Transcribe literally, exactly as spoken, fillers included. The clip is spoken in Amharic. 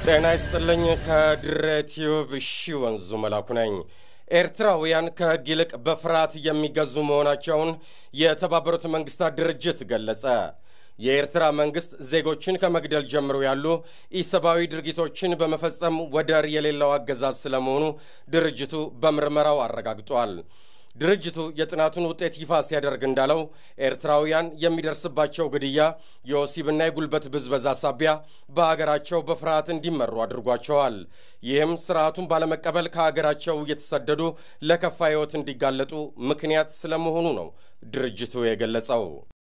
ጤና ይስጥልኝ ከድሬቲዩብ እሺ ወንዙ መላኩ ነኝ። ኤርትራውያን ከሕግ ይልቅ በፍርሃት የሚገዙ መሆናቸውን የተባበሩት መንግስታት ድርጅት ገለጸ። የኤርትራ መንግስት ዜጎችን ከመግደል ጀምሮ ያሉ ኢሰብአዊ ድርጊቶችን በመፈጸም ወደር የሌለው አገዛዝ ስለመሆኑ ድርጅቱ በምርመራው አረጋግጧል። ድርጅቱ የጥናቱን ውጤት ይፋ ሲያደርግ እንዳለው ኤርትራውያን የሚደርስባቸው ግድያ፣ የወሲብና የጉልበት ብዝበዛ ሳቢያ በአገራቸው በፍርሃት እንዲመሩ አድርጓቸዋል። ይህም ስርዓቱን ባለመቀበል ከአገራቸው እየተሰደዱ ለከፋ ሕይወት እንዲጋለጡ ምክንያት ስለመሆኑ ነው ድርጅቱ የገለጸው።